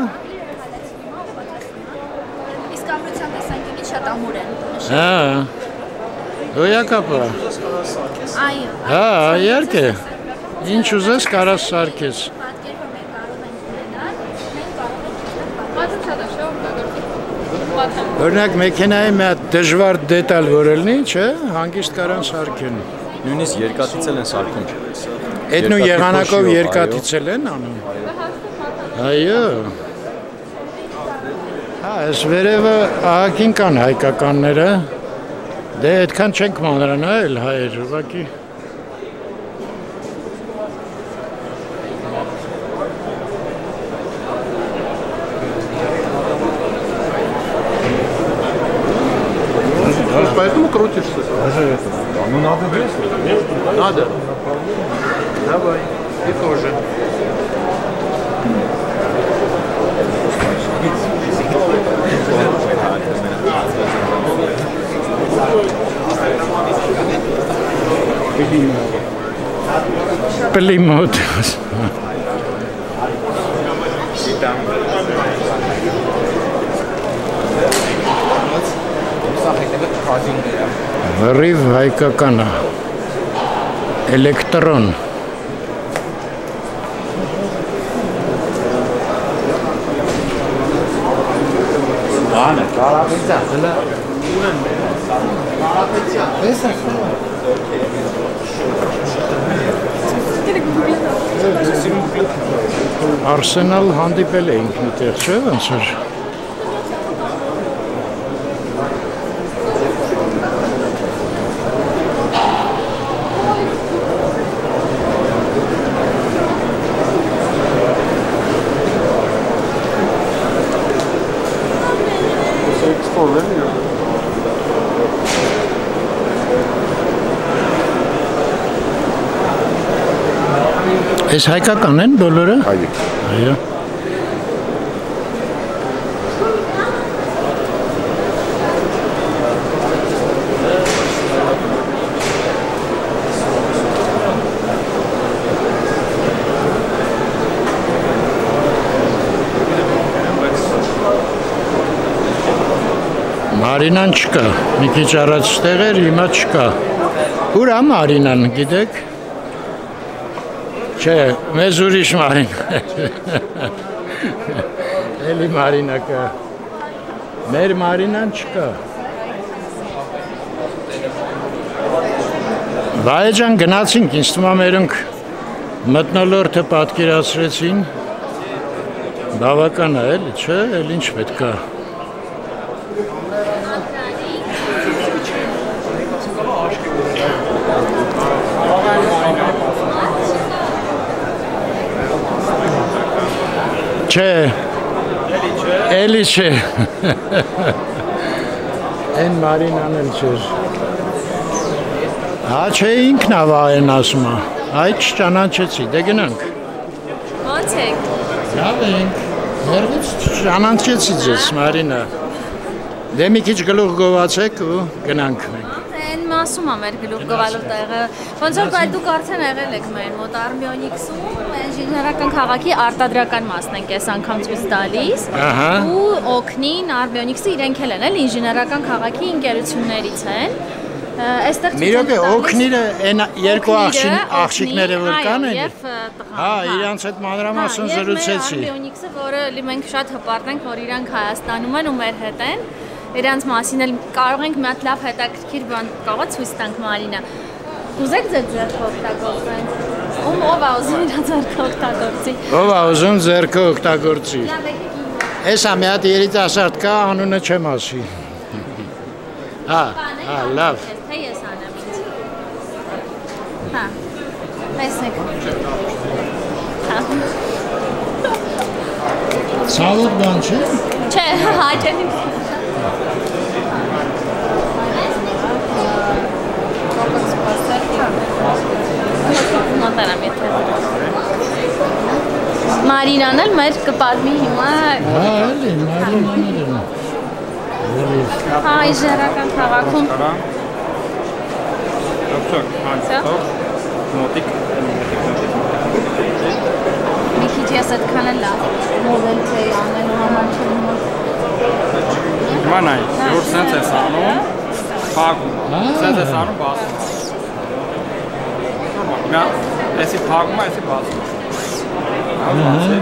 Իսկ ամրության տեսանկյունից շատ ամուր են։ Հա։ Հոյակապ է։ Այո։ Հա, իհարկե։ Ինչ ուզես կարաս սարքես։ Օրինակ մեքենայի մի հատ դժվար դետալ որ լինի, չէ, հանգիստ կարան սարքեն։ Նույնիսկ երկաթիցել են սարքում։ Այդ նույն եղանակով երկաթիցել են անում։ Այո։ Հա, այս վերևը ահագին կան հայկականները։ Դե այդքան չենք մանրանալ հայեր, ուղղակի։ Поэтому крутишься. Даже это. Ну надо действовать. Надо. Давай. И тоже. Плимут. Ռիվ հայկական է, էլեկտրոն։ Բանը, կարապեցա, դլը ունեն կարապեցա, պես է Արսենալ հանդիպել էինք միտեղ, չէ, ոնց էր։ Այս հայկական են բոլորը։ Այո։ Այո։ Մարինան չկա, մի քիչ առաջ տեղ էր, հիմա չկա։ Ուր է Մարինան, գիտեք։ Չէ, մեզ ուրիշ Մարինա։ Էլի Մարինա կա։ Մեր Մարինան չկա։ Վայ ջան գնացինք, ինձ թվում է մերոնք մթնոլորտը պատկերացրեցին։ Բավական է, էլի, չէ, էլ ինչ պետք է։ Չէ, էլի չէ, են Մարինան էլ չէր, հա չէ ինքն ավա են ասում է, այդ չճանանչեցի, դե գնանք։ Ոնց եք։ Լավ ենք, հերվից ճանանչեցի ձեզ Մարինա, դե մի քիչ գլուխ գովացեք ու գնանք մենք։ Ասում եմ մեր գլուխ գովալու տեղը, ոնց որ բայց դուք արդեն եղել եք մեր մոտ Արմյոնիքսում, ինժեներական քաղաքի արտադրական մասն ենք այս անգամ ցույց տալիս ու օգնին Արմյոնիքսը իրենք էլ են, էլ ինժեներական քաղաքի ընկերություններից են։ Այստեղ Մի րոպե օգնիրը այն երկու աղջիկները որ կան են։ Հա, իրանց հետ մանրամասն զրուցեցի։ Արմյոնիքսը, որը մենք շատ հպարտ ենք, որ իրանք Հայաստանում են ու մեր հետ են։ Իրանց մասին էլ կարող ենք մի հատ լավ հետաքրքիր բան կարող ցույց տանք Մարինա։ Ուզեք ձեր ձեռքը օգտագործենք։ Ում ով է ուզում իր ձեռքը օգտագործի։ Ով է ուզում ձեռքը օգտագործի։ Էսա մի հատ երիտասարդ կա, անունը չեմ ասի։ Հա, հա, լավ։ Թե ես անեմ ինձ։ Հա։ Տեսեք։ Հա։ Ցավոտ բան չէ։ Չէ, հաճելի։ Մարինան էլ մեր կպատմի հիմա։ Հա, էլի, Մարինան էլ։ Հա, իժերական քաղաքում։ Մոտիկ Մի քիչ ես այդքան էլ լավ մոդել չէի անելու համար չեմ որ։ Հիմա նայ, որ սենց ես անում, փակում, սենց ես անում, բացում։ Նա էսի փակում, էսի բացում։ Բացի։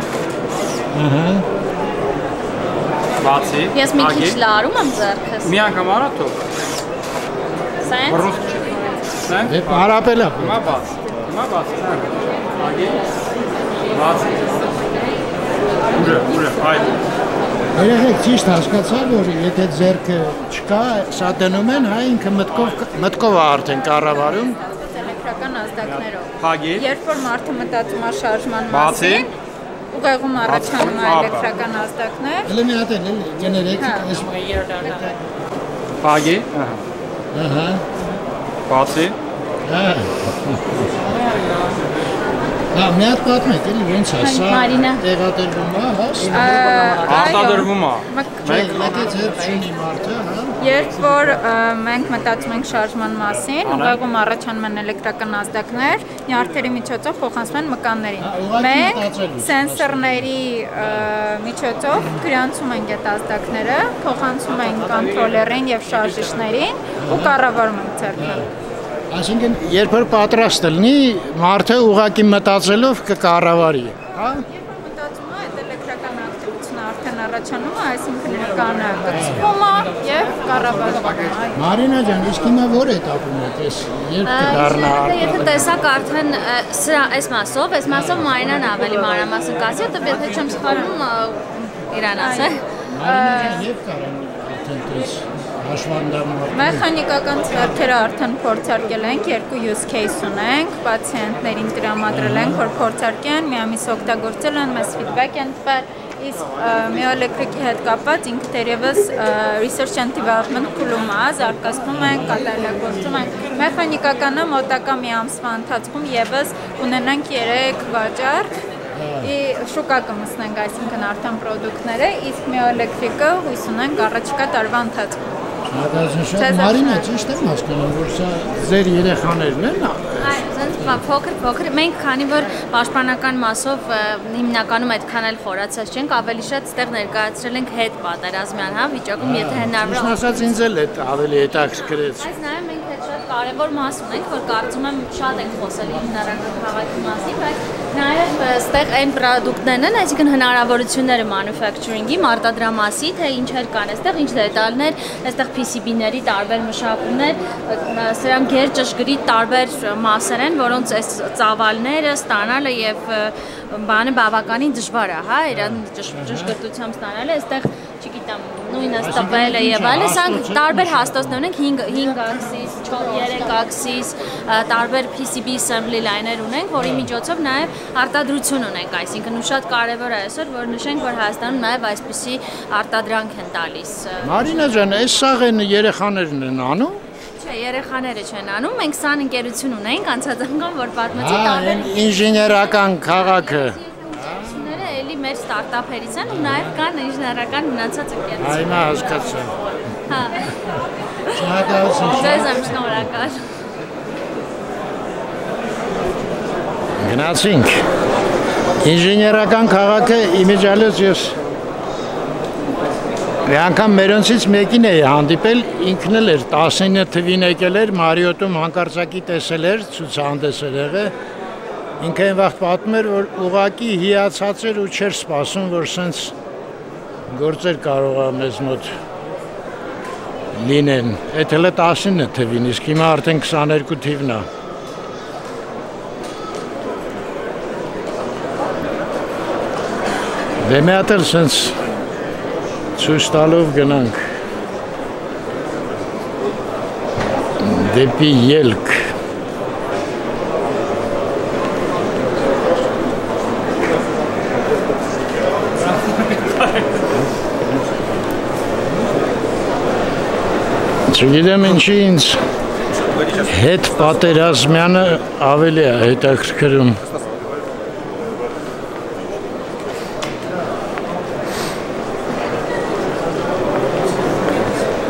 Բացի։ Ես մի քիչ լարում եմ ձեռքս։ Մի անգամ արա թող։ Սենց։ Ռուսկի չէ։ Սենց։ Դե հարապելա։ Հիմա բաց։ Հիմա բաց։ Ագի։ Բացի։ Ուժը, ուժը, այլ։ Երեխեք ճիշտ հասկացա, որ եթե ձեռքը չկա, սա դնում են, հա ինքը մտքով մտքով է արդեն կառավարում։ Էլեկտրական ազդակներով։ Փագի։ Երբ որ մարդը մտածում է շարժման Բացի։ մասին, ուղեղում առաջանում է էլեկտրական ազդակներ։ Էլի մի հատ էլ, էլի, գներեք, այս Փագի։ Ահա։ Բացի։ Հա։ Հա, մի հատ պատմեք, էլի ոնց է, սա տեղադրվում է, հա։ Արտադրվում է։ Մենք եթե ձեռք չունի մարդը, հա։ Երբ որ մենք մտածում ենք շարժման մասին, ուղեղում առաջանում են էլեկտրական ազդակներ, նյարդերի միջոցով փոխանցվում են մկաններին։ Մենք սենսորների միջոցով գրանցում ենք այդ ազդակները, փոխանցում ենք կոնտրոլերին եւ շարժիչներին ու կառավարում ենք ձեռքը։ Այսինքն, երբ որ պատրաստ լինի, մարդը ուղղակի մտածելով կկառավարի, հա։ Երբ որ մտածում է, այդ էլեկտրական ակտիվությունը արդեն առաջանում է, այսինքն մկանը կցվում է եւ կառավարվում է։ Մարինա ջան, իսկ հիմա ո՞ր էտապում եք ես, երբ կդառնա արտադրել։ Եթե տեսակ արդեն սրա այս մասով, այս մասով Մարինան ավելի մանրամասն կասի, որտեղ եթե չեմ սխալվում իրան ասե։ Մարինա ջան, երբ կարան արդեն տես հաշվանդամը։ Մեխանիկական ձեռքերը արդեն փորձարկել ենք, երկու use case ունենք, պացիենտներին տրամադրել ենք, որ փորձարկեն, մի ամիս օգտագործել են, մեզ feedback են տվել, իսկ միոէլեկտրիկի հետ կապված ինքը դերևս research and development փուլում է, զարգացնում ենք, կատարելագործում ենք։ Մեխանիկականը մոտակա մի ամսվա ընթացքում եւս ունենանք երեք վաճառք, շուկա կմսնենք, այսինքն արդեն պրոդուկտները, իսկ միոէլեկտրիկը հույս ունենք առաջիկա տարվա ընթացքում։ Մարինա, ճիշտ եմ հասկանում, որ սա ձեր երեխաներն են։ Փոքր, փոքր, մենք քանի որ պաշտպանական մասով հիմնականում այդքան էլ խորացած չենք, ավելի շատ ստեղ ներկայացրել ենք հետ պատերազմյան, հա, վիճակում, եթե հնարավոր է։ Ճիշտ ասած ինձ էլ է ավելի հետաքրքրեց։ Այս նաև մենք հետ շատ կարևոր մաս ունենք, որ կարծում եմ շատ ենք խոսել հիմնարական քաղաքի մասին, բայց նաև ստեղ այն պրոդուկտներն են, այսինքն հնարավորությունները manufacturing-ի, արտադրամասի, թե ինչեր կան այստեղ, ինչ դետալներ, այստեղ P C B-ների տարբեր մշակումներ, սրանք գեր ճշգրիտ տարբեր մասեր են, որոնց այս ծավալները ստանալը եւ բանը բավականին դժվար է, հա, իրան ճշգրտությամբ ստանալը, այստեղ, չգիտեմ, նույնը տպելը եւ այլն, սրանք տարբեր հաստոցներ ունենք, հինգ աքսիս, երեք աքսիս, տարբեր P C B assembly line-ներ ունենք, որի միջոցով նաեւ արտադրություն ունենք, այսինքն ու շատ կարեւոր է այսօր, որ նշենք, որ Հայաստանում նաեւ այսպիսի արտադրանք են տալիս։ Մարինա ջան, այս սաղեն երեխաներն են անում։ Չէ, երեխաները չեն անում, մենք սան ընկերություն ունենք, անցած անգամ, որ պատմեցի տարբեր ինժեներական քաղաքը։ Ները էլի մեր ստարտափերից են ու նաև կան ինժեներական մնացած ընկերություն։ Հիմա հասկացա։ Հա։ Շնորհակալություն։ Ձեզ եմ շնորհակալ։ Գնացինք։ Ինժեներական քաղաքը իմիջիալից ես մի անգամ մերոնցից մեկին էի հանդիպել, ինքն էլ էր տասնինը թվին եկել էր, Մարիոտում հանկարծակի տեսել էր, ցուցահանդես էր եղել, ինքը այն վաղ պատմում էր, որ ուղղակի հիացած էր ու չէր սպասում, որ սենց գործեր կարող է մեզ մոտ լինեն, այդ հələ տասնինը թվին, իսկ հիմա արդեն քսաներկու թիվն է։ Դե մի հատ էլ սենց ցույց տալով գնանք դեպի ելք։ Չգիտեմ ինչի ինձ հետ պատերազմյանը ավելի է հետաքրքրում։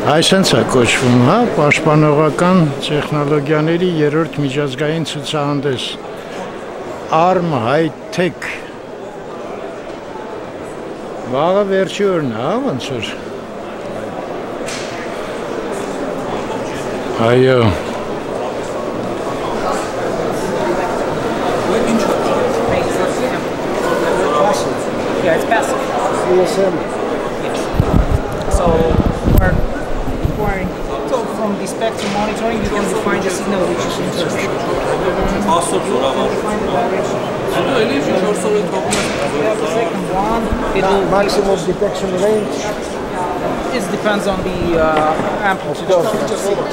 Այսենց է կոչվում, հա, պաշտպանողական տեխնոլոգիաների երրորդ միջազգային ցուցահանդես Arm High-Tech Վաղը վերջի օրն է, հա, ոնց որ Այո Yeah, it's passive. C S M. Yes. So we're requiring. So from the spectrum monitoring, you can define the signal which is interested. Also, you can define the direction. We have the second one. It'll maximum detection range. It depends on the uh, amplitude of the signal.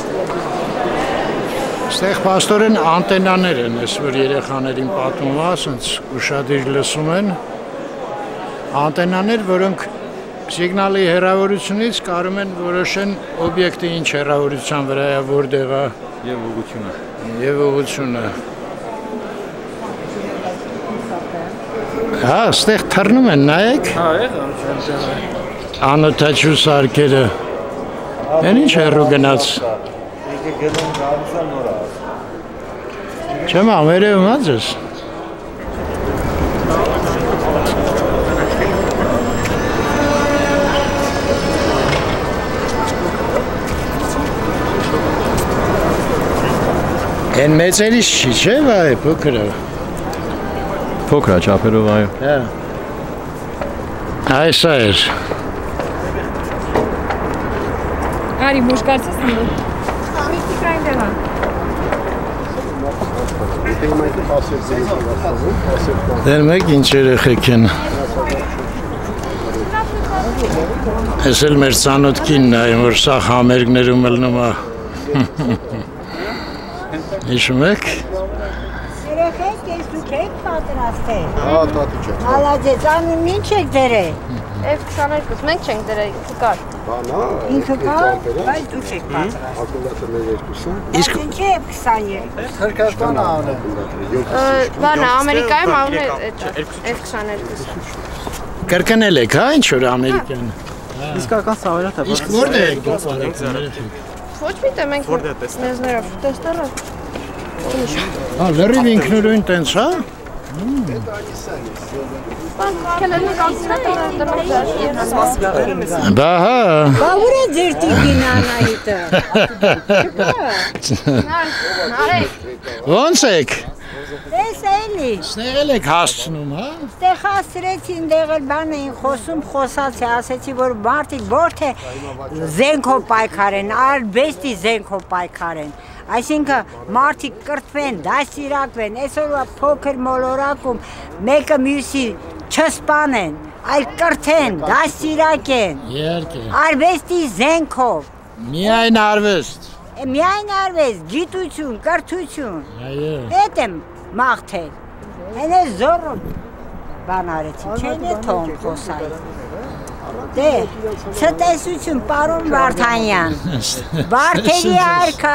Ստեղ պաստորեն անտենաներ են, ես որ երեխաներին պատմում է, ասենց ուշադիր լսում են Անտենաներ, որոնք սիգնալի հեռավորությունից կարում են որոշեն օբյեկտը ինչ հեռավորության վրա է, որտեղ է եւ ուղղությունը։ Եվ ուղղությունը։ Հա, ստեղ թռնում են, նայեք։ Հա, եղա։ Անօթաչու սարքերը։ Են ինչ հեռու գնաց։ Եկե գնում գալիս է նորա։ Չեմ ամերևում ա ձեզ։ Են մեծերից չի, չէ, վայ, փոքրը։ Փոքր է չափերով, այո։ Հա։ Այս է։ Արի մուշկացես նո։ Ամիքի կայնդեղա։ Դեր մեկ ինչ երեխեք են։ Ես էլ մեր ծանոթ կինն է, որ սա համերգներում ելնում է։ Հիշում եք։ Երեխեք, ես դուք եք պատրաստել։ Հա, տատի չէ։ Հալաջեց, անուն ինչ եք դրել։ Էվ քսաներկուս, մենք չենք դրել, ինքը կար։ Բանա, ինքը կար, բայց դուք եք պատրաստել։ Ակումուլատորներ երկուսը։ Իսկ ինչի է քսաներկու։ Թրքաստանը անե։ Բանա, Ամերիկայում անուն է Էվ քսաներկուս։ Կրկնել եք, հա, ինչ որ ամերիկյան։ Իսկական սավերատ է։ Իսկ որտե եք դուք արեք։ Ոչ միտը մենք մեզներով տեսնելով։ Հա, լրիվ ինքնուրույն տենց, հա։ Բա հա։ Բա ուր է ձեր տիկին Անահիտը։ Ոնց եք։ Տես էլի։ Ստեղ էլ եք հասցնում, հա։ Ստեղ հասցրեցին, դեղ էլ բան էին խոսում, խոսացի, ասեցի, որ մարդիկ որթե զենքով պայքար են, արբեստի զենքով պայքար են։ Այսինքն մարդիկ կրթվեն, դաստիարակվեն, այսօրվա փոքր մոլորակում մեկը մյուսի չսպանեն, այլ կրթեն, դաստիարակեն։ Իհարկե։ Արվեստի զենքով։ Միայն արվեստ։ Միայն արվեստ, գիտություն, կրթություն։ Այո։ Էդ եմ մաղթել։ Հենց է զորը բան արեցի, չեն է թողում խոսայի։ Դե, ցտեսություն, պարոն Վարդանյան, Վարդերի արքա։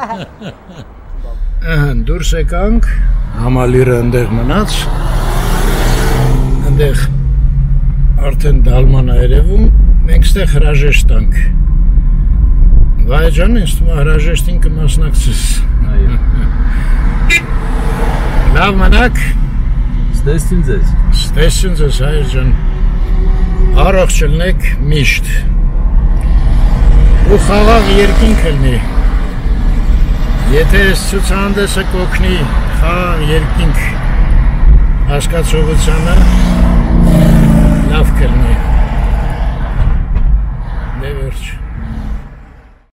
Դուրս եկանք, համալիրը ընդեղ մնաց, ընդեղ արդեն դալման է երևում, մենք ստեղ հրաժեշտ տանք։ Վայ ջան, ինձ թվում է հրաժեշտին կմասնակցես։ Լավ մնաք։ Ստեսություն ձեզ։ Ստեսություն ձեզ, հայր ջան։ Առողջ ելնեք միշտ ու խաղաղ երկինք ելնի եթե այս ցուցահանդեսը կօգնի խաղաղ երկինք հասկացողությանը